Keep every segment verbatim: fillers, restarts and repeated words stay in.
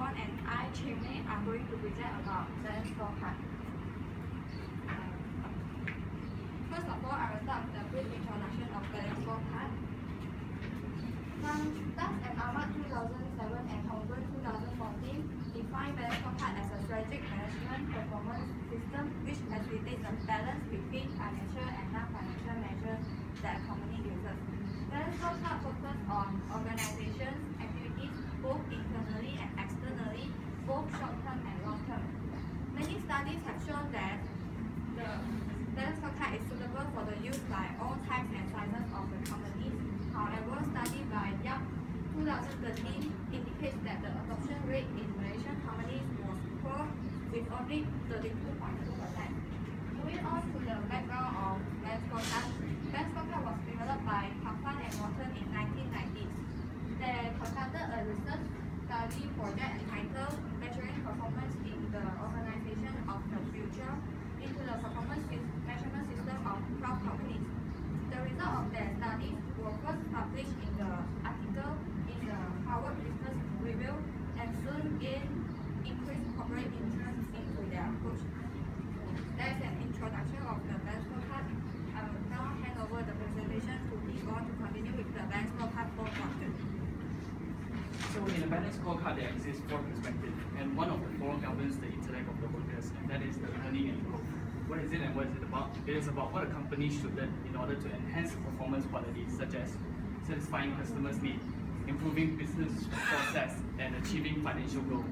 Yvonne and I, Chimney, are going to present about balanced scorecard. First of all, I will start with a brief introduction of balanced scorecard. Thus and Ahmad two thousand seven and Holmgren two thousand fourteen define balanced scorecard as a strategic management performance system which facilitates the balance between financial and non-financial measures that a company uses. Balanced scorecard focuses on organizations' activities both internally and externally, both short-term and long-term. Many studies have shown that the balanced scorecard is suitable for the use by all types and sizes of the companies. However, study by Yap two thousand thirteen indicates that the adoption rate in Malaysian companies was poor, with only thirty-two point two percent. Moving on to the background of balanced scorecard, balanced scorecard was developed by Kaplan and Morton in nineteen nineties. They conducted a research study project entitled Measuring Performance in the Organization of the Future into the Performance Measurement System of twelve companies. The result of their studies were first published in the article in the Harvard Business Review and soon gained increased corporate interest into their approach. That's an introduction of the balanced scorecard. I will now hand over the presentation to Yvonne to continue with the balanced scorecard for function. So in a balanced scorecard, there exists four perspectives, and one of the four governs the intellect of the workers, and that is the learning and growth. What is it and what is it about? It is about what a company should learn in order to enhance performance qualities such as satisfying customers' needs, improving business process, and achieving financial goals.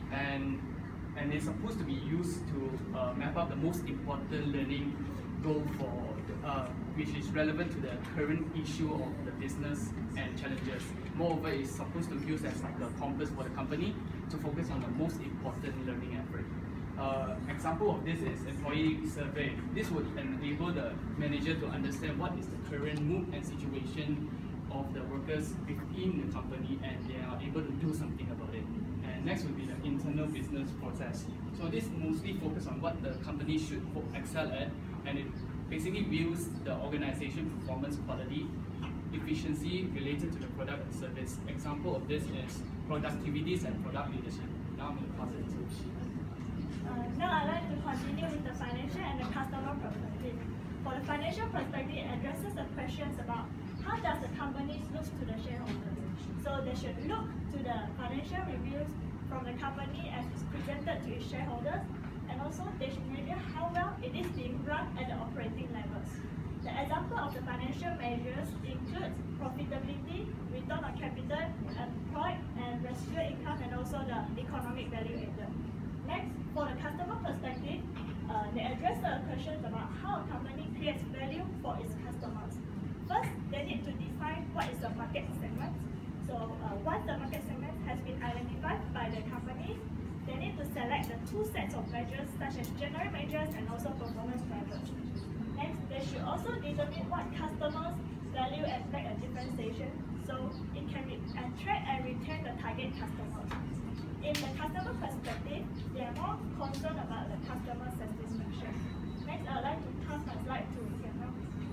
And and it's supposed to be used to uh, map out the most important learning goal for uh, which is relevant to the current issue of the business and challenges. Moreover, it's supposed to be used as like a compass for the company to focus on the most important learning effort. Uh, example of this is employee survey. This would enable the manager to understand what is the current mood and situation of the workers within the company, and they are able to do something about it. And next would be the internal business process. So this mostly focus on what the company should excel at, and it basically views the organization performance quality, efficiency related to the product and service. Example of this is productivities and product leadership. Now I'm going to pass it to Shi. Uh, now I'd like to continue with the financial and the customer perspective. For the financial perspective, it addresses the questions about how does the company look to the shareholders. So they should look to the financial reviews from the company as it's presented to its shareholders, and also they should measure how well it is being run at the operating levels. The example of the financial measures includes profitability, return on capital employed, and residual income, and also the economic value added. Next, for the customer perspective, uh, they address the questions about how a company creates value for its customers. First, they need to define what is the market segment. So uh, once the market segment has been identified by the company, they need to select the two sets of measures such as general measures and also performance measures. Next, they should also determine what customers value and make a differentiation so it can attract and retain the target customers. In the customer perspective, they are more concerned about the customer satisfaction. Next, I would like to pass my slide to Kiana.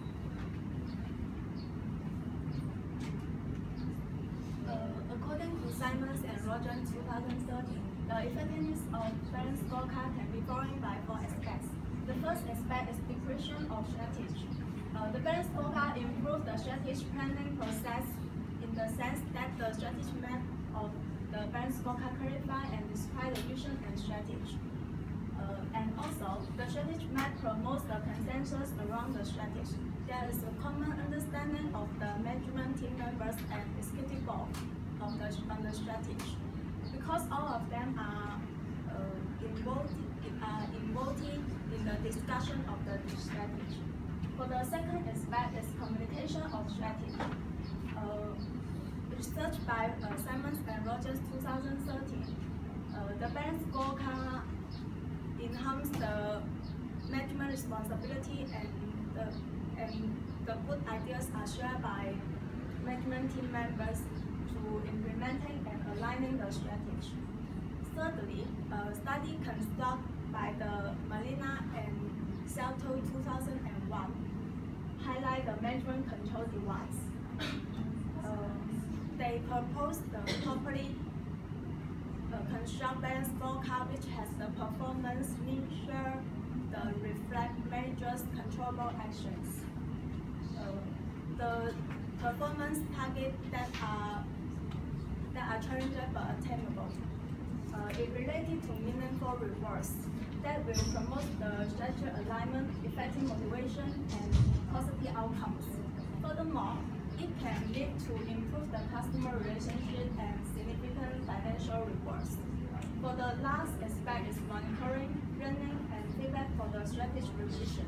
Uh, according to Simons and Rogers two thousand thirteen, the effectiveness of balanced scorecard can be broken by four aspects. The first aspect is decretion of strategy. Uh, the balanced scorecard improves the strategic planning process in the sense that the strategy map of the balanced scorecard clarify and describe the vision and strategy. Uh, and also, the strategy map promotes the consensus around the strategy. There is a common understanding of the management team members and executive board of the, on the strategy. Because all of them are uh, involved, uh, involved in the discussion of the strategy. For the second aspect is communication of strategy. Uh, Research by uh, Simons and Rogers two thousand thirteen, uh, the balanced scorecard enhances the management responsibility, and the, and the good ideas are shared by management team members to implementing and aligning the strategy. Thirdly, a study conducted by the Molina and Salto two thousand one highlight the management control device. Uh, They proposed the properly uh, construct balance scorecard which has the performance measure the reflect managers' controllable actions. Uh, the performance targets that are that are challenging but attainable. Uh, it related to meaningful rewards that will promote the strategy alignment, effective motivation, and positive outcomes. Furthermore, it can lead to improve the customer relationship and significant financial rewards. For the last aspect is monitoring, learning, and feedback for the strategy revision.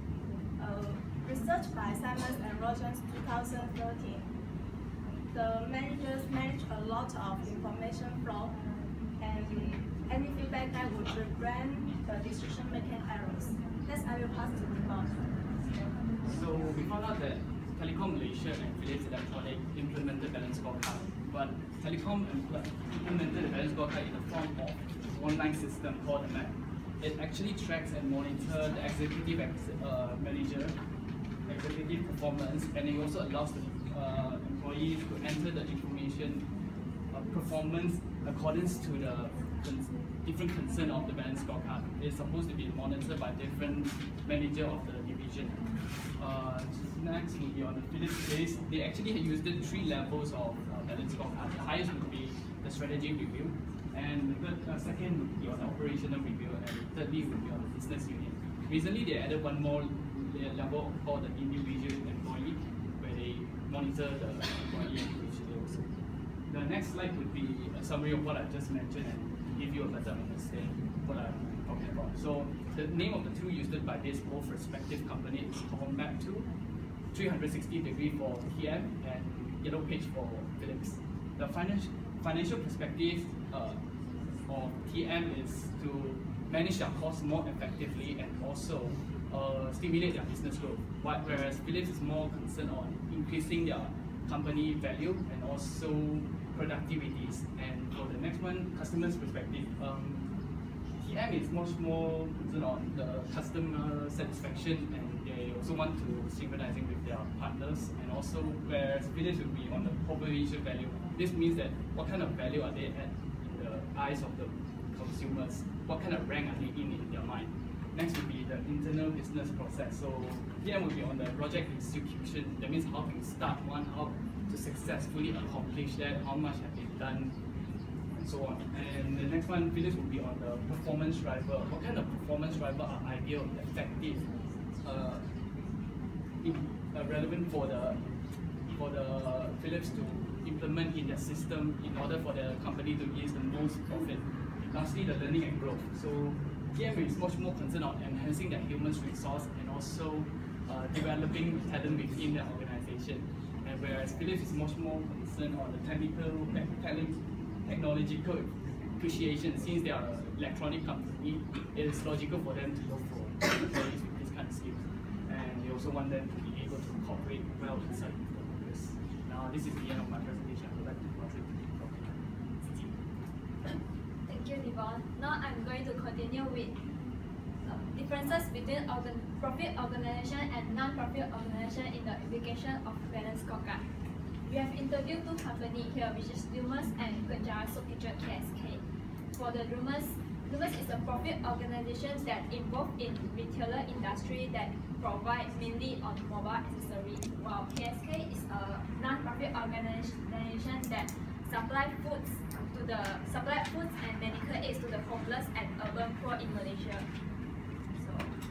Uh, research by Simons and Rogers two thousand thirteen. The managers manage a lot of information flow, and any feedback that would prevent the decision-making errors. Next, I will pass to Yvonne. So we found out that Telecom Malaysia and Philips Electronics implemented balance scorecard, but Telecom implemented the balance scorecard in the form of an online system called the M A P. It actually tracks and monitors the executive ex uh, manager, executive performance, and it also allows the uh, employees to enter the information uh, performance accordance to the cons different concern of the balance scorecard. It's supposed to be monitored by different manager of the division. Uh, next will be on the Philips case. They actually used it three levels of uh, balance scorecard. The highest would be the strategic review, and the third, uh, second would be on the operational review, and thirdly would be on the business unit. Recently, they added one more level called the individual employee, where they monitor the employee individually also. The next slide would be a summary of what I just mentioned and give you a better understanding what I'm talking about. So the name of the tool used by this both respective company is called M A P two, three hundred sixty degree for T M and Yellow Page for Philips. The financial financial perspective uh, of T M is to manage their costs more effectively and also uh, stimulate their business growth. Whereas Philips is more concerned on increasing their company value and also productivities. And for the next one, customers' perspective, um, T M is much more concerned on the customer satisfaction, and they also want to synchronizing with their partners, and also whereas Philips will be on the proposition value. This means that what kind of value are they at in the eyes of the consumers? What kind of rank are they in in their mind? Next will be the internal business process. So T M will be on the project execution. That means how to start one, how to successfully accomplish that, how much have they done, and so on. And the next one, Philips will be on the performance driver. What kind of performance driver are ideal, effective, uh, in, uh, relevant for the for the Philips to implement in their system in order for the company to yield the most profit. Lastly, the learning and growth. So T M is much more concerned on enhancing their human resource and also uh, developing talent within their organization. And whereas Philips is much more concerned on the technical, technological appreciation. Since they are an electronic company, it is logical for them to look for employees with this kind of skills. And they also want them to be able to cooperate well inside the office. Now, this is the end of my presentation. I would like to pass it to Doctor Zizi. Thank you, Yvonne. Now I'm going to continue with uh, differences between organ profit organization and non-profit organization in the application of balance scorecard. We have interviewed two companies here, which is Lumos and Kenjawa Soap Kitchen K S K. For the Lumos, Lumos is a profit organization that involved in retailer industry that provide mainly on mobile accessories, while K S K is a non-profit organization that supply foods to the supply foods and medical aids to the homeless and urban poor in Malaysia. So,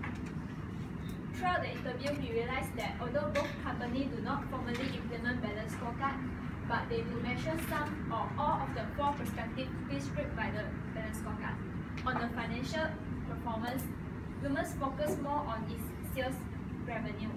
throughout the interview, we realized that although both companies do not formally implement balance scorecard, but they do measure some or all of the four perspectives prescribed by the balance scorecard. On the financial performance, Lumos focus more on its sales revenue.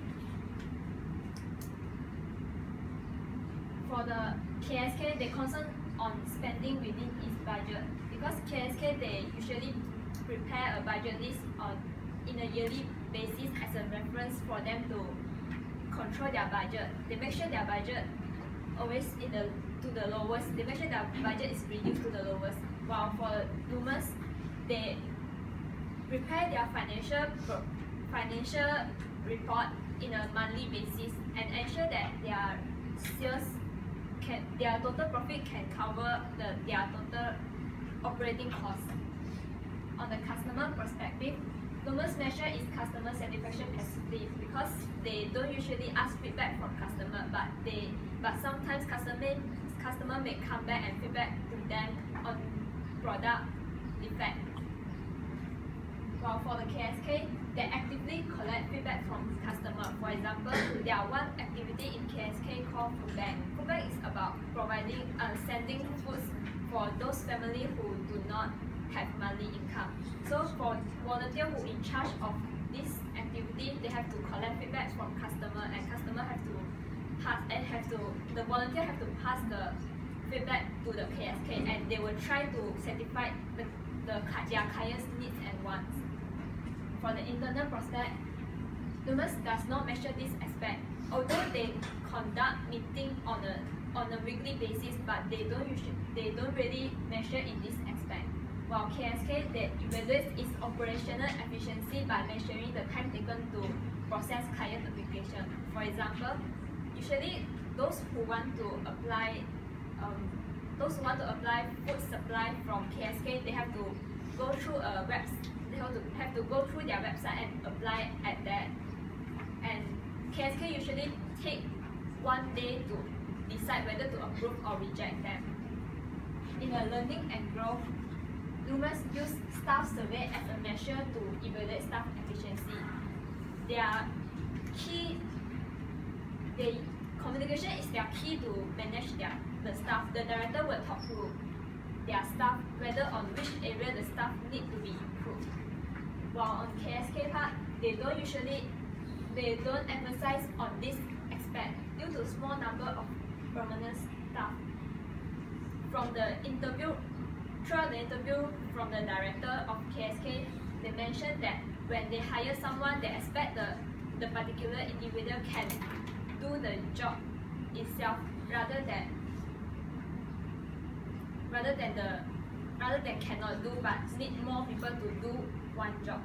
For the K S K, they concentrate on spending within its budget, because K S K they usually prepare a budget list on in a yearly basis as a reference for them to control their budget. They make sure their budget always in the to the lowest. They make sure their budget is reduced to the lowest. While for Lumos, they prepare their financial financial report in a monthly basis and ensure that their sales can their total profit can cover the their total operating costs. On the customer perspective, Lumos measure is customer satisfaction passively because they don't usually ask feedback from customer, but they but sometimes customer customer may come back and feedback to them on product defect. While for the K S K, they actively collect feedback from customer. For example, there are one activity in K S K called Food Bank. Food Bank is about providing uh, sending foods for those families who do not have monthly income. So for volunteer who in charge of this activity, they have to collect feedback from customer, and customer have to pass and have to the volunteer have to pass the feedback to the K S K, and they will try to satisfy the, the their clients' needs and wants. For the internal prospect, Lumos does not measure this aspect. Although they conduct meeting on a on a weekly basis, but they don't usually they don't really measure in this aspect. While K S K they evaluate its operational efficiency by measuring the time taken to process client application. For example, usually those who want to apply um, those who want to apply food supply from K S K, they have to go through a web they have to have to go through their website and apply at that. And K S K usually take one day to decide whether to approve or reject them. In the learning and growth, Lumos use staff survey as a measure to evaluate staff efficiency. Their key, they, communication is their key to manage their the staff. The director will talk to their staff whether on which area the staff need to be improved. While on K S K part, they don't usually they don't emphasize on this aspect due to small number of permanent staff. From the interview, throughout the interview from the director of K S K, they mentioned that when they hire someone, they expect the, the particular individual can do the job itself rather than rather than the rather than cannot do but need more people to do one job.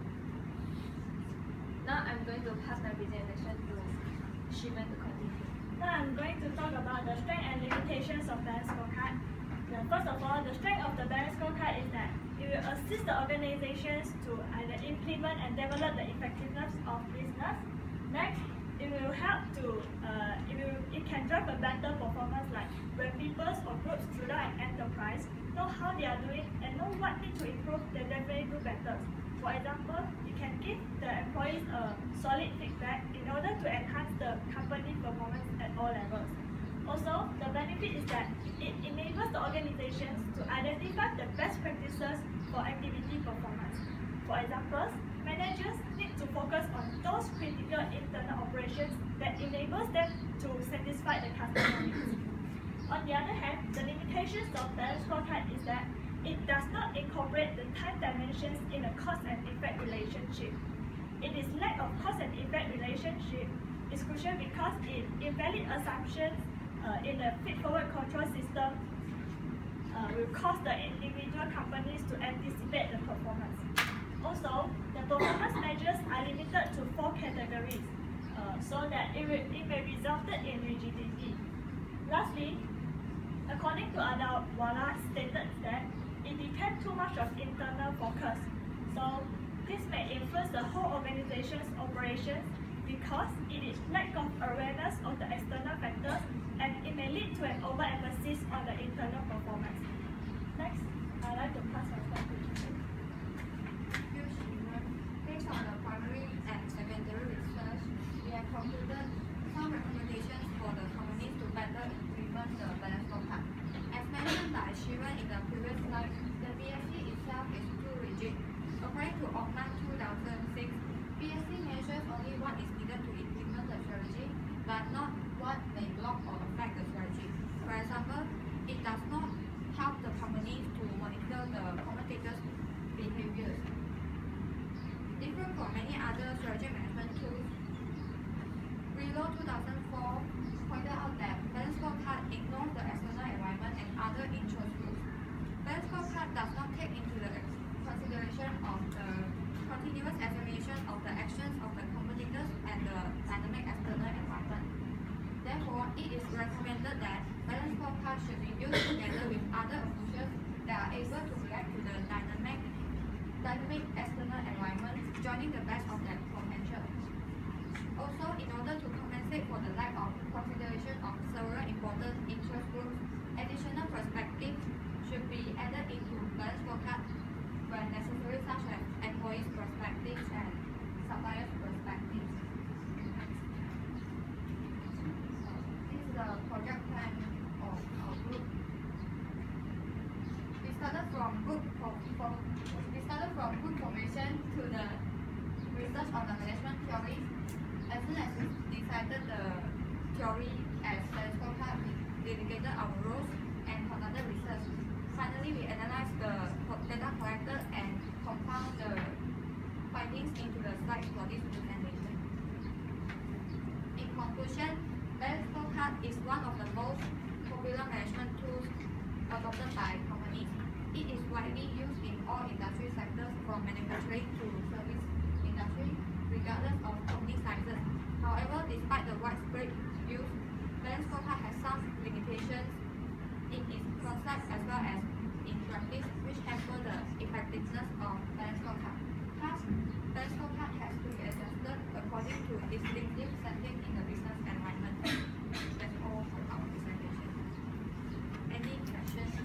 Now I'm going to pass my presentation to Shivan to continue. Now I'm going to talk about the strength and limitations of balanced scorecard. First of all, the strength of the balanced scorecard is that it will assist the organizations to either implement and develop the effectiveness of business. Next, it will help to uh, it will it can drive a better performance, like when people or groups throughout an enterprise know how they are doing and know what need to improve, they definitely do better. For example, you can give the employees a solid feedback in order to enhance the company performance at all levels. Also, the benefit is that it enables the organizations to identify the best practices for activity performance. For example, managers need to focus on those critical internal operations that enables them to satisfy the customer needs. On the other hand, the limitations of balanced scorecard is that it does not incorporate the time dimensions in a cause and effect relationship. It is lack of cause and effect relationship is crucial because it invalid assumptions uh, in the feed-forward control system uh, will cause the individual companies to anticipate the performance. Also, the performance measures are limited to four categories, uh, so that it, will, it may result in rigidity. Lastly, according to Adawala stated that it depends too much on internal focus. So this may influence the whole organization's operations because it is lack of awareness of the external factors, and it may lead to an overemphasis on the internal performance. Next, I'd like to pass on back to you. Based on the primary and secondary research, we have concluded some recommendations for the companies to better implement the balanced scorecard. As mentioned by Shivan in the previous slide, the B S C itself is too rigid. According to Ockman two thousand six, B S C measures only what is needed to implement the strategy, but not what may block or affect the strategy. For example, it does not help the companies to monitor the competitors' behaviors. Different from many other strategy management tools, Relo two thousand four pointed out that balanced scorecard ignores the external environment and other interest groups. Balanced scorecard does not take into the consideration of the continuous examination of the actions of the competitors and the dynamic external environment. Therefore, it is recommended that balanced scorecard should be used together with other approaches They are able to react to the dynamic, dynamic external environment, joining the best of their potential. Also, in order to compensate for the lack of consideration of several important interest groups, additional perspectives should be added into balance scorecard when necessary, such as employees' perspectives and suppliers' perspectives. This is the project plan of our group. We started from group for, for, we started from group formation to the research on the management theory. As soon as we decided the theory as balance scorecard, we dedicated our roles and conducted research. Finally, we analyzed the data collected and compiled the findings into the slides for this presentation. In conclusion, balance scorecard is one of the most popular management tools adopted by companies. It is widely used in all industry sectors from manufacturing to service industry, regardless of company sizes. However, despite the widespread use, balance scorecard has some limitations in its concept as well as in practice, which hamper the effectiveness of balance scorecard. Thus, balance scorecard has to be adjusted according to distinctive setting in the business environment. That's all for our presentation. Any questions?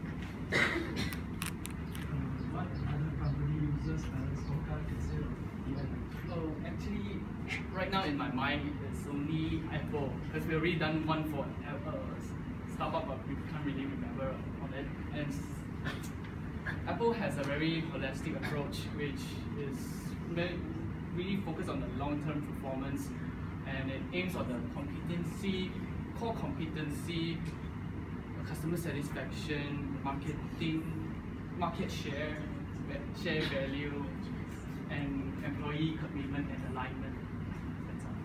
What other company uses balance scorecard instead of E N? Oh, actually, right now in my mind, it's only Apple, because we already done one for uh, Starbucks, but we can't really remember on it. And Apple has a very holistic approach, which is really focused on the long-term performance, and it aims on the competency, core competency, customer satisfaction, marketing, market share, share value, and employee commitment and alignment. That's all.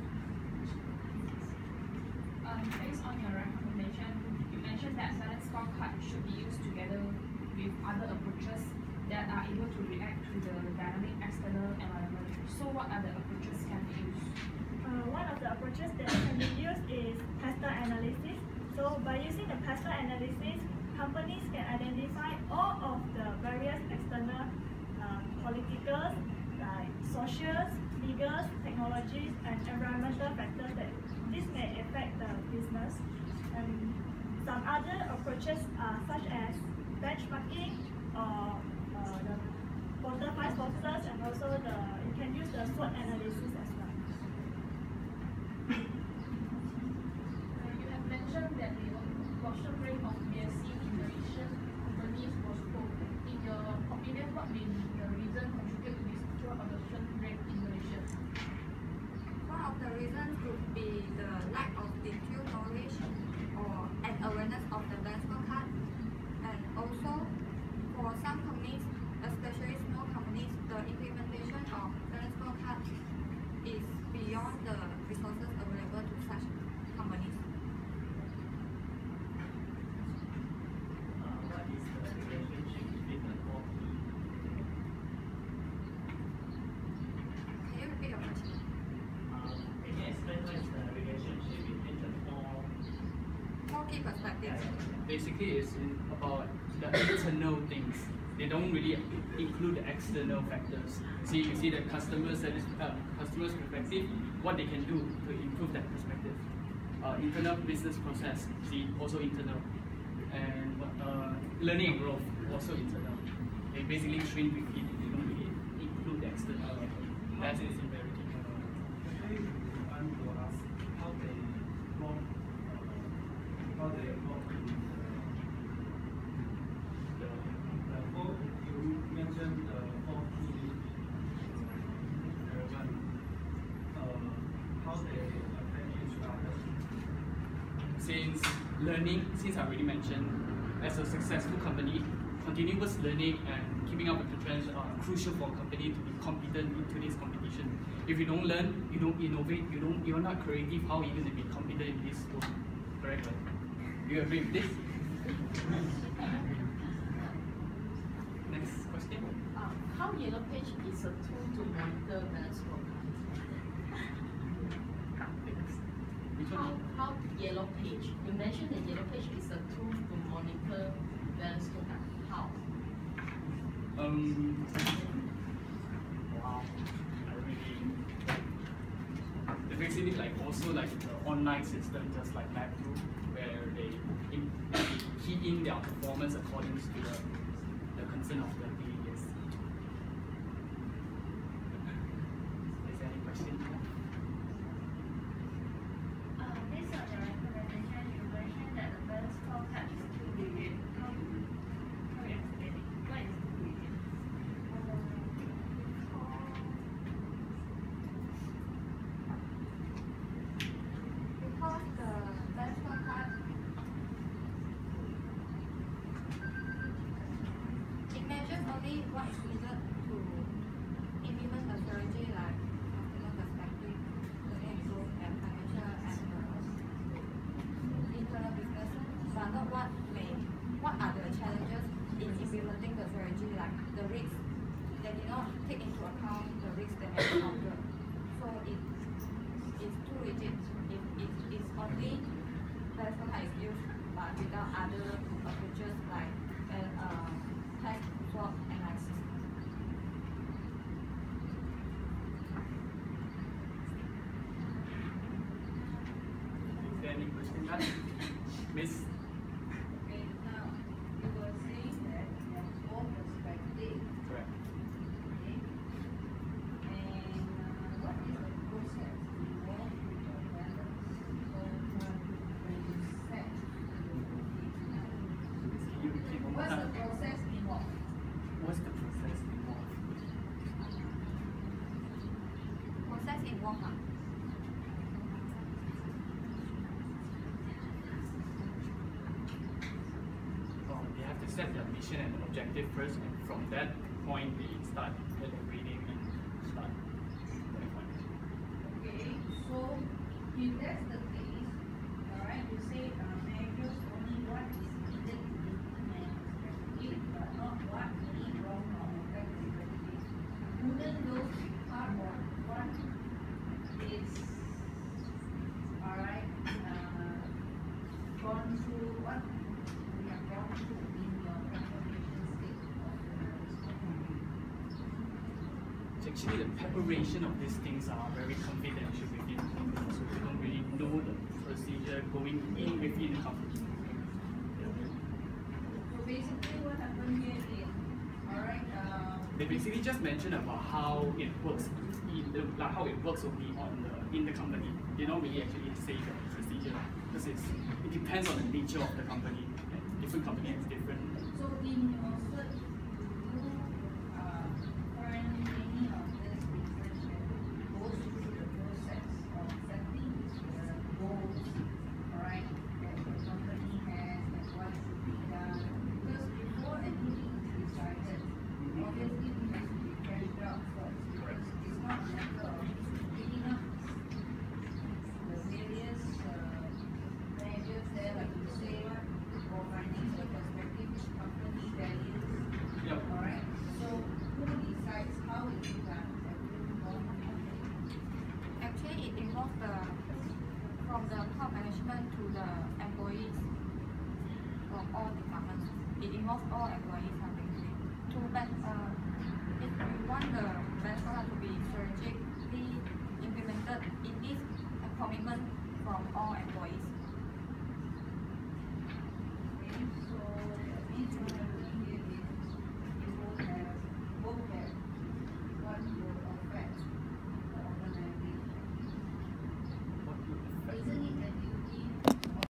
Um, based on your recommendation, you mentioned that balance scorecard should be used together with other approaches that are able to react to the dynamic external environment. So what other approaches can be used? Uh, one of the approaches that can be used is PESTEL analysis. So by using the PESTEL analysis, companies can identify all of the various external uh, political, like social, legal, technologies, and environmental factors that this may affect the business. And some other approaches are such as benchmarking or uh, the quarter five focuses, and also the you can use the SWOT analysis as well. You have mentioned that the adoption rate of B S C in the Asian companies was low. In your opinion, what may be the reason contribute to this poor adoption rate in Malaysia? One of the reasons could be the lack of detailed knowledge or an awareness of the balance scorecard, and also for some companies, especially small companies, the implementation of balance scorecard is beyond the resources available to such companies. Uh, what is the relationship between the four P? Can you repeat your question? Uh, can you explain what is the relationship between the four? Four key perspectives. Basically, it's in about the internal things. They don't really include the external factors. See, you see the customer service, uh, customer's perspective, what they can do to improve that perspective. Uh, internal business process, see, also internal. And uh, learning and growth, also internal. They basically train with it. They don't really include the external. That is very different. Actually, I want to ask how they work, uh, how they work in the, the four, you mentioned the four P element, uh, how they affect each other. Since learning, since I already mentioned, as a successful company, continuous learning and keeping up with the trends are crucial for a company to be competent in today's competition. If you don't learn, you don't innovate, you don't, you're not creative, how are you going to be competent in this world? Correct? Do you agree with this? Next question. Um, how Yellow Page is a tool to monitor balance scorecard? Which How, one? how yellow page? You mentioned the yellow page is a tool to monitor balance scorecard. How? Um, wow, I really, they basically like also like the online system, just like MapGroup, where they, in, they key in their performance according to the, the concern of the behaviors. Is there any question? Uh, based on your recommendation, you mentioned that the balance scorecard is two billion. How do you how you explain it? What is two billion? Because the balance scorecard, it measures only what is needed to implement a strategy like customer perspective, learning growth, and financial and uh, internal business, but not what may, what are the challenges in implementing the strategy, like the risks. They did not take into account the risks they may encounter. So it is too rigid. It, it is only balance scorecard is used, but without other approaches like uh, test SWOT analysis. Is there any question? Miss? Okay, now, you were saying that there are four perspectives, Correct. okay? And uh, what is the process involved with the balance scorecard when you set the You repeat one more What's the time. process involved? What's the process involved? Process involved, huh? Um, they have to set their mission and objective first, and from that point they start deliberating and start going on. Okay, so if that's the case, alright, you say uh, measures only what is needed to implement strategy, but not what may wrong or affect the strategy. Wouldn't those be part of what is, alright, uh, gone through, what we have gone through in your transformation state of the balance scorecard? So actually the preparation of these things are very confidential within the company, so we don't really know the procedure going in within the company. So basically what happened here is, alright, uh, They basically just mention about how it works, in the, like how it works only on the in the company. They don't really actually say the procedure because it's, it depends on the nature of the company. And different company has different. so in your search, do you uh, find any of this research that goes through the process of setting the goals, alright, that the company has and what should be done? Because before anything is decided, obviously we have to be carried out first. Because it's not a matter of picking up the various uh, measures there, like you say, for financial perspective, which company values, Yep. alright? So who decides how it is done? That will involve the company. Actually, it involves the from the top management to the employees from all departments. It involves all employees, I think. To back, uh, if we want the balance scorecard to be strategically implemented, it is a commitment from all employees.